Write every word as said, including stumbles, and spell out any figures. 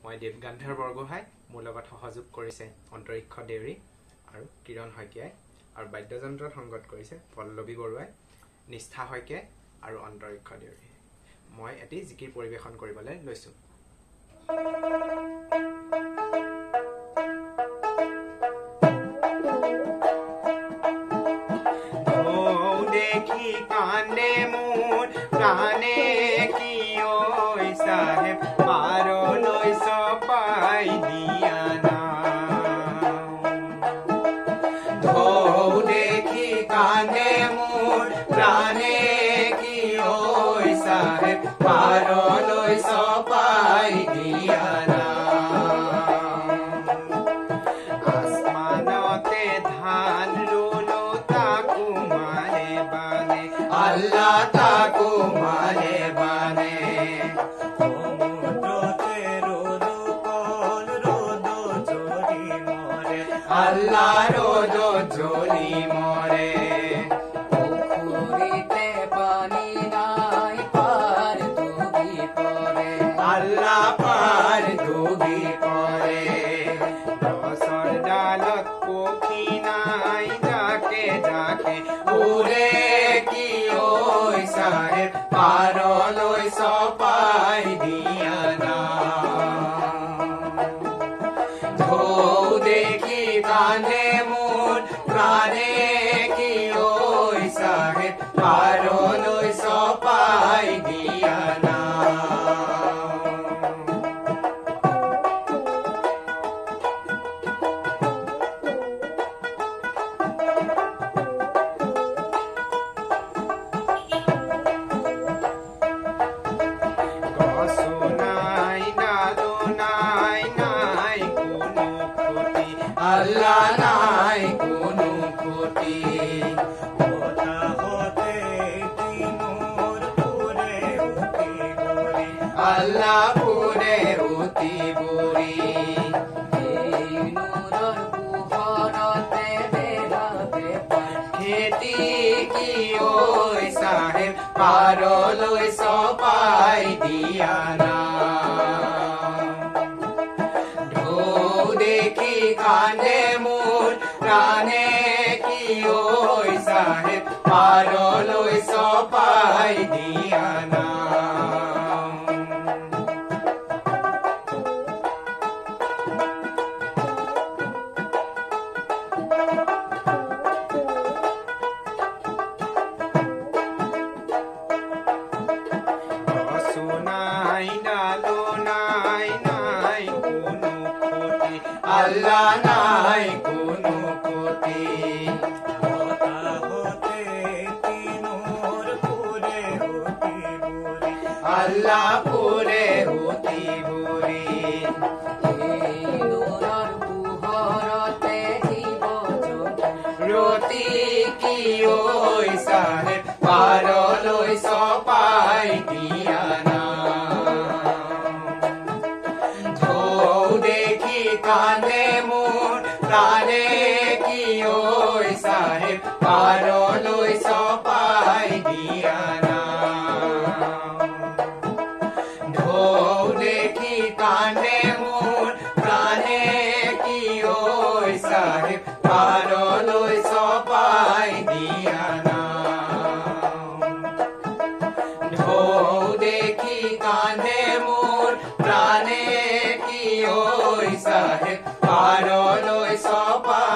মই দেবগান্ধৰ বৰগোহাঁই মোৰ লগত সহযোগ কৰিছে অন্তৰীক্ষ দেউৰী আৰু কিৰণ শইকীয়াই আৰু বাদ্যযন্ত্ৰত সংগত কৰিছে পল্লৱী বৰুৱাই নিষ্ঠা শইকীয়াই আৰু অন্তৰীক্ষ দেউৰী। মই এটি জিকিৰ পৰিৱেশন কৰিবলৈ লৈছো। দেখি কানে মোৰ প্ৰাণে কি ঐ সাহেব পাৰলৈ চপাই দিয়া না ঢৌ দেখি কানে মোৰ প্ৰাণে কি ঐ সাহেব পাৰলৈ চপাই দিয়া না আসমানতে ধান ৰুলো তাকো মানে বানে আল্লাহ তাকো মানে বানে সমুদ্রতে রোদ কল রোদ জ্বলি মরে আল্লাহ রোদ জ্বলি মরে পুকুরিতে পানি নাই পার ডুবি পড়ে আল্লাহ পার ডুবি পড়ে গছৰ ডালত পক্ষী নাই যাকে যাকে উৰে কি ঐ সাহেব পাৰলৈ চপাই দিয়া না ঢৌ দেখি কানে মোৰ প্ৰাণে কি ঐ সাহেব পাৰলৈ চপাই দিয়া না আল্লাহ নাই কোনো ক্ষতি হতে দিনুর পুরে উঠি বুড়ি আল্লাহ পুরে উঠি বুড়ি দিনুরর পুহরতে বেলাবে খেতি কি ঐ সাহেব পাৰলৈ চপাই দিয়া না দেখি কানে মোৰ প্ৰাণে কি ঐ সাহেব পাৰলৈ চপাই দিয়া না নাই ডালো নাই নাই কোনো ক্ষতি আল্লাহ নাই কোনো ক্ষতি হতে তিনুর পুরে উঠি বুড়ি আল্লাহ পুরে উঠি বুড়ি তিনুরর পুহরতে জীব ৰতি কি ঐ সাহেব পাৰলৈ চপাই দিয়া না ঢৌ দেখি কানে মোৰ প্ৰাণে কি ঐ সাহেব পাৰলৈ চপাই দিয়া না ঢৌ দেখি কানে মোৰ প্ৰাণে কি ঐ সাহেব পাৰলৈ চপাই দিয়া না ঢৌ দেখি কানে মোৰ প্ৰাণে কি ঐ সাহেব পাৰলৈ চপাই